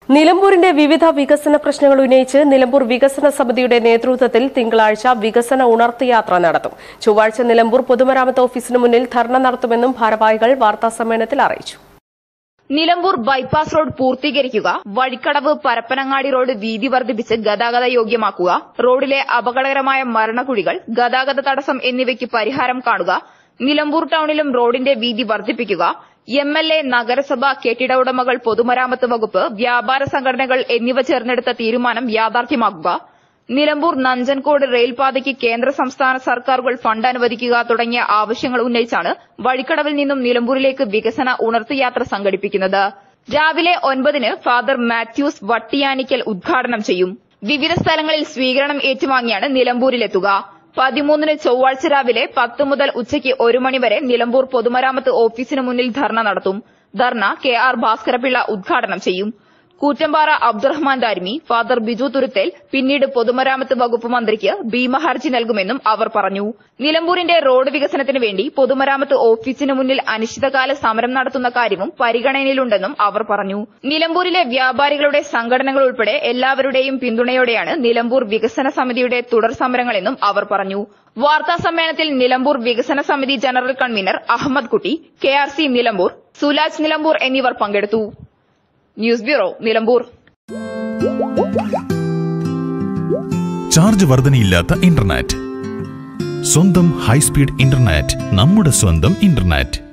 നിലമ്പൂരിന്റെ വിവിധ വികസന പ്രശ്നങ്ങൾ ഉന്നയിച്ച് നിലമ്പൂർ വികസന സമിതിയുടെ നേതൃത്വത്തിൽ തിങ്കളാഴ്ച വികസന ഉണർത്തുയാത്ര നടത്തും. ചൊവ്വാഴ്ച നിലമ്പൂർ പൊതുമരാമത്ത് ഓഫീസിന് മുന്നിൽ ധർണ നടത്തുമെന്നും ഭാരവാഹികൾ വാർത്താസമ്മേളനത്തിൽ അറിയിച്ചു. നിലമ്പൂർ ബൈപ്പാസ് റോഡ് പൂർത്തീകരിക്കുക, വഴിക്കടവ് പരപ്പനങ്ങാടി റോഡ് വീതി വർദ്ധിപ്പിച്ച് ഗതാഗത യോഗ്യമാക്കുക, റോഡിലെ അപകടകരമായ മരണക്കുഴികൾ, ഗതാഗത തടസ്സം എന്നിവയ്ക്ക് പരിഹാരം കാണുക, നിലമ്പൂർ ടൌണിലും റോഡിന്റെ വീതി വർദ്ധിപ്പിക്കുക, MLA, നഗരസഭ, കെട്ടിട ഉടമകൾ, പൊതുമരാമത്ത് വകുപ്പ്, വ്യാപാര സംഘടനകൾ എന്നിവ ചേർന്നെടുത്ത തീരുമാനം യാഥാർത്ഥ്യമാക്കുക, നിലമ്പൂർ നഞ്ചൻകോട് റെയിൽപാതയ്ക്ക് കേന്ദ്ര സംസ്ഥാന സർക്കാരുകൾ ഫണ്ട് അനുവദിക്കുക തുടങ്ങിയ ആവശ്യങ്ങൾ ഉന്നയിച്ചാണ് വഴിക്കടവിൽ നിന്നും നിലമ്പൂരിലേക്ക് വികസന ഉണർത്തുയാത്ര സംഘടിപ്പിക്കുന്നത്. രാവിലെ 9-ന് ഫാദർ മാത്യൂസ് വട്ടിയാനിക്കൽ ഉദ്ഘാടനം ചെയ്യും. വിവിധ സ്ഥലങ്ങളിൽ സ്വീകരണം ഏറ്റുവാങ്ങിയാണ് നിലമ്പൂരിലെത്തുക. 13-ന് ചൊവ്വാഴ്ച രാവിലെ 10 മുതൽ ഉച്ചയ്ക്ക് 1 മണി വരെ നിലമ്പൂർ പൊതുമരാമത്ത് ഓഫീസിന് മുന്നിൽ ധർണ നടത്തും. ധർണ KR ഭാസ്കരപിള്ള ഉദ്ഘാടനം ചെയ്യും. കൂറ്റമ്പാറ അബ്ദുറഹ്മാൻ ദാരിമി, ഫാദർ ബിജു തുരുത്തേൽ പിന്നീട് പൊതുമരാമത്ത് വകുപ്പ് മന്ത്രിക്ക് ഭീമഹർജി നൽകുമെന്നും അവർ പറഞ്ഞു. നിലമ്പൂരിന്റെ റോഡ് വികസനത്തിന് വേണ്ടി പൊതുമരാമത്ത് ഓഫീസിന് മുന്നിൽ അനിശ്ചിതകാല സമരം നടത്തുന്ന കാര്യവും പരിഗണനയിലുണ്ടെന്നും അവർ പറഞ്ഞു. നിലമ്പൂരിലെ വ്യാപാരികളുടെ സംഘടനകൾ ഉൾപ്പെടെ എല്ലാവരുടെയും പിന്തുണയോടെയാണ് നിലമ്പൂർ വികസന സമിതിയുടെ തുടർ സമരങ്ങളെന്നും അവർ പറഞ്ഞു. വാർത്താസമ്മേളനത്തിൽ നിലമ്പൂർ വികസന സമിതി ജനറൽ കൺവീനർ അഹമ്മദ് കുട്ടി, KRC നിലമ്പൂർ, സുലാജ് നിലമ്പൂർ എന്നിവർ പങ്കെടുത്തു. News bureau, Nilambur. ചാർജ് വർധനയില്ലാത്ത ഇന്റർനെറ്റ്, സ്വന്തം ഹൈസ്പീഡ് ഇന്റർനെറ്റ്, നമ്മുടെ സ്വന്തം ഇന്റർനെറ്റ്.